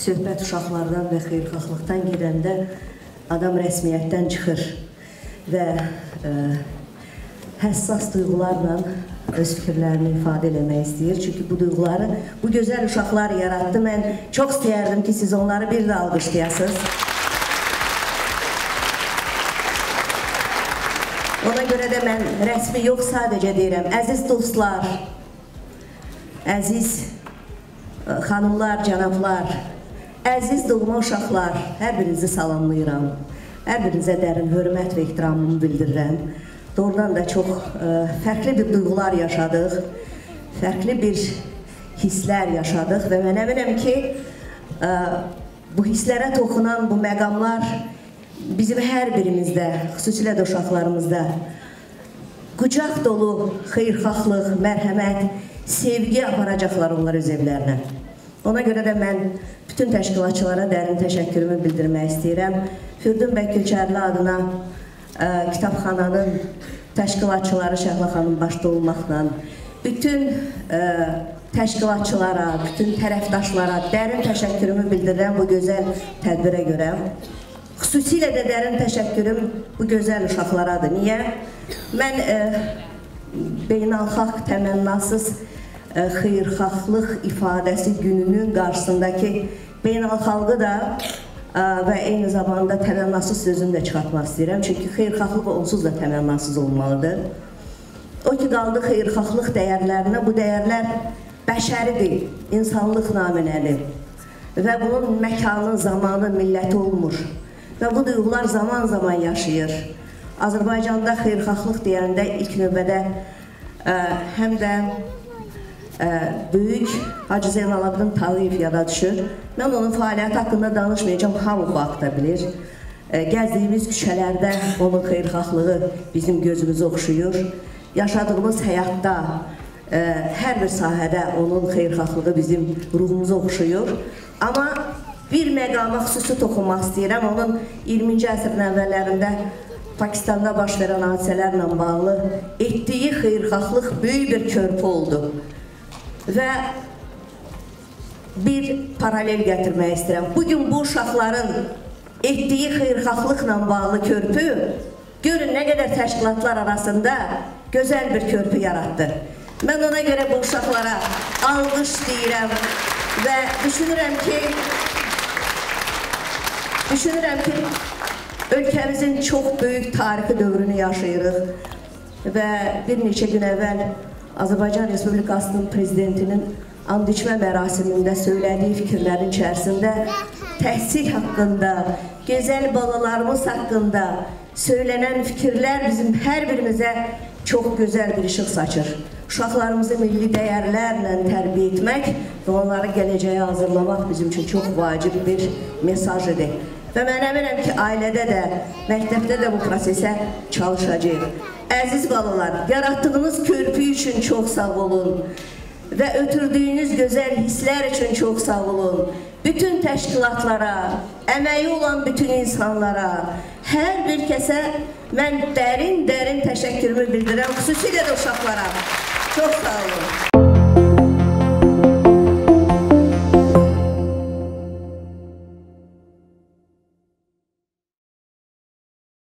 söhbət uşaqlardan və xeyirxahlıqdan gedəndə adam rəsmiyyətdən çıxır və həssas duyğularla öz fikirlərini ifadə eləmək istəyir. Çünki bu duyğuları bu gözəl uşaqlar yarattı. Mən çox istəyərdim ki, siz onları bir də alqışlayasınız. Ona görə də mən rəsmi yox, sadəcə deyirəm. Əziz dostlar, əziz xanımlar, cənablar, əziz doğma uşaqlar, hər birinizi salamlayıram. Hər birinizə dərin hörmət və ehtiramımı bildirirəm. Doğrudan da çox fərqli bir duyğular yaşadıq, fərqli bir hisslər yaşadıq və mən əminəm ki, bu hisslərə toxunan bu məqamlar bizim hər birimizdə, xüsusilə də uşaqlarımızda qucaq dolu xeyirxahlıq, mərhəmət, sevgi aparacaqlar onlar öz evlərinə. Ona görə də mən bütün təşkilatçılara dərin təşəkkürümü bildirmək istəyirəm. Firdun bəy Gülçərli adına kitabxananın təşkilatçıları Şəhla xanım başda olmaqla bütün təşkilatçılara, bütün tərəfdaşlara dərin təşəkkürümü bildirirəm bu gözəl tədbirə görə. Xüsusilə də dərin təşəkkürüm bu gözəl uşaqlaradır. Niyə? Mən beynəlxalq təmənnasız xeyirxahlıq ifadəsi gününün qarşısındakı beynəlxalqı da və eyni zamanda təmənnasız sözünü də çıxartmaq istəyirəm. Çünki xeyirxahlıq onsuz da təmənnasız olmalıdır. O ki, qaldı xeyirxahlıq dəyərlərinə, bu dəyərlər bəşəridir, insanlıq naminəli və bunun məkanı, zamanı, milləti olmur. Və bu duyğular zaman-zaman yaşayır. Azərbaycanda xeyirxahlıq deyəndə ilk növbədə həm də böyük Hacı Zeynalabdin Tağıyev yada düşür. Mən onun fəaliyyəti haqqında danışmayacağım, hamı bu haqda bilir. Gəzdiyimiz küçələrdə onun xeyirxahlığı bizim gözümüzü oxşuyur. Yaşadığımız həyatda hər bir sahədə onun xeyirxahlığı bizim ruhumuzu oxşuyur. Amma bir məqama xüsusi toxunmaq istəyirəm. Onun 20-ci əsrin əvvəllərində Pakistanda baş verən hadisələrlə bağlı etdiyi xeyirxahlıq böyük bir körpü oldu. Və bir paralel gətirmək istəyirəm. Bugün bu uşaqların etdiyi xeyirxahlıqla bağlı körpü, görün nə qədər təşkilatlar arasında gözəl bir körpü yaratdı. Mən ona görə bu uşaqlara alqış deyirəm və düşünürəm ki, ölkəmizin çox böyük tarixi dövrünü yaşayırıq və bir neçə gün əvvəl Azərbaycan Respublikasının prezidentinin and içmə mərasimində söylədiyi fikirlərin içərisində təhsil haqqında, gözəl balalarımız haqqında söylənən fikirlər bizim hər birimizə çox gözəl bir işıq saçır. Uşaqlarımızı milli dəyərlərlə tərbiyə etmək və onları gələcəyə hazırlamaq bizim üçün çox vacib bir mesaj idi. Və mən əminəm ki, ailədə də, məktəbdə də bu prosesə çalışacaq. Əziz balalar, yaratdığınız körpü üçün çox sağ olun və ötürdüyünüz gözəl hisslər üçün çox sağ olun. Bütün təşkilatlara, əməyi olan bütün insanlara, hər bir kəsə mən dərin təşəkkürümü bildirəm, xüsusilə də uşaqlara. Çox sağ olun.